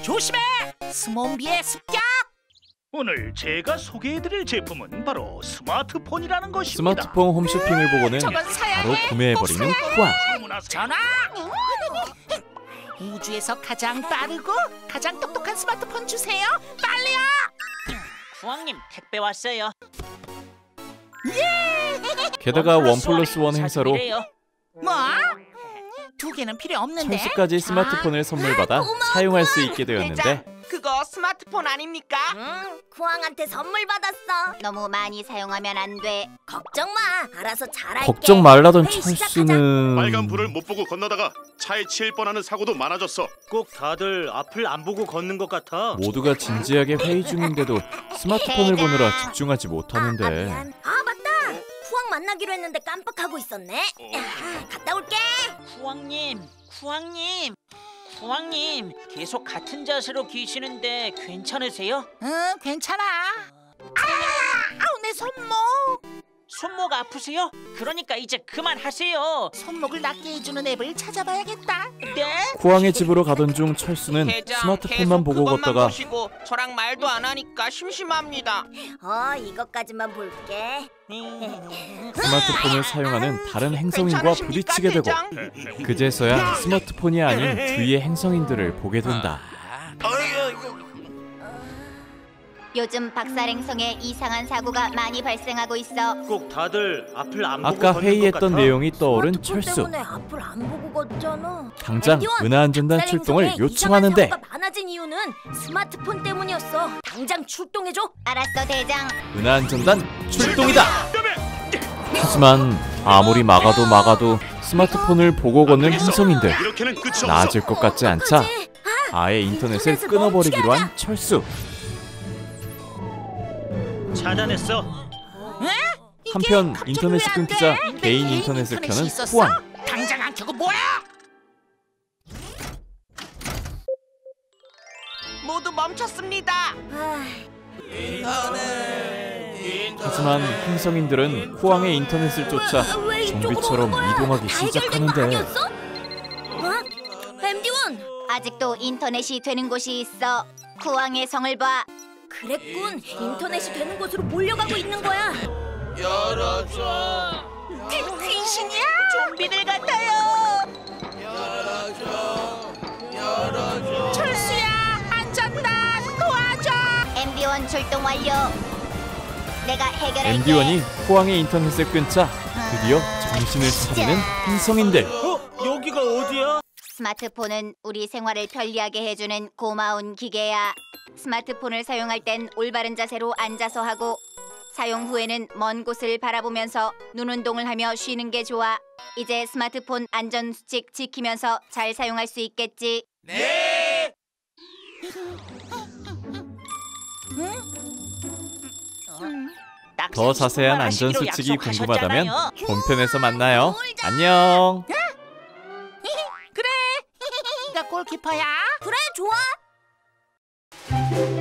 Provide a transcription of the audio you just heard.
조심해! 스몬비의 습격! 오늘 제가 소개해드릴 제품은 바로 스마트폰이라는 것입니다. 스마트폰 홈쇼핑을 보고는 바로 구매해버리는 쿠앙. 전화! 우주에서 가장 빠르고 가장 똑똑한 스마트폰 주세요! 빨리요! 쿠앙님 택배 왔어요. 게다가 원 플러스 원 행사로 뭐? 두 개는 필요 없는데? 철수까지 스마트폰을 선물 받아 사용할 수 있게 되었는데 그거 스마트폰 아닙니까? 쿠앙한테 선물 받았어. 너무 많이 사용하면 안 돼. 걱정 마. 알아서 잘할게. 걱정 말라던 회의 철수는 빨간 불을 못 보고 건너다가 차에 치일 뻔하는 사고도 많아졌어. 꼭 다들 앞을 안 보고 걷는 것 같아. 모두가 진지하게 회의 중인데도 스마트폰을 보느라 집중하지 못하는데 미안. 맞다. 쿠앙 만나기로 했는데 깜빡하고 있었네. 갔다 올게. 쿠앙님 계속 같은 자세로 기시는데 괜찮으세요? 응, 괜찮아. 아우, 내 손목. 손목 아프세요? 그러니까 이제 그만하세요. 손목을 낫게 해주는 앱을 찾아봐야겠다. 네? 쿠앙의 집으로 가던 중 철수는 스마트폰만 보고 걷다가 보시고 저랑 말도 안 하니까 심심합니다. 이것까지만 볼게. 스마트폰을 사용하는 다른 행성인과 부딪히게 되고 그제서야 스마트폰이 아닌 주위의 행성인들을 보게 된다. 요즘 박살행성에 이상한 사고가 많이 발생하고 있어. 꼭 다들 앞을 안 보고 아까 걷는 회의했던 것 같아. 내용이 떠오른 스마트폰 철수. 때문에 앞을 안 보고 걷잖아. 당장 은하안전단 출동을 박살행성에 요청하는데 이상한 사고가 많아진 이유는 스마트폰 때문이었어. 당장 출동해줘. 알았어, 대장. 은하안전단 출동이다. 하지만 아무리 막아도 스마트폰을 보고 걷는 행성인들 이렇게는 끝이 없어. 나아질 것 같지 않자 아예 인터넷을 끊어버리기로 한 철수. 찾아냈어. 한편 인터넷이 끊기자 개인 인터넷을 켜는 쿠앙. 당장 안 켜고 뭐야? 모두 멈췄습니다. 하지만 행성인들은 쿠앙의 인터넷을 쫓아 좀비처럼 이동하기 시작하는데 MD1! 아직도 인터넷이 되는 곳이 있어. 쿠앙의 성을 봐. 그랬군. 인터넷이 되는 곳으로 몰려가고 있는 거야. 열어줘. 귀신이야? 좀비들 같아요. 열어줘. 철수야, 안전단 도와줘. MD1 출동 완료. 내가 해결할게. MD1이 쿠앙의 인터넷을 끊자 드디어 정신을 차리는 행성인들. 여기가 어디야? 스마트폰은 우리 생활을 편리하게 해주는 고마운 기계야. 스마트폰을 사용할 땐 올바른 자세로 앉아서 하고 사용 후에는 먼 곳을 바라보면서 눈 운동을 하며 쉬는 게 좋아. 이제 스마트폰 안전수칙 지키면서 잘 사용할 수 있겠지? 네. 더 자세한 안전수칙이 궁금하다면 본편에서 만나요. 안녕. 그래. 네가 골키퍼야. 그래, 좋아.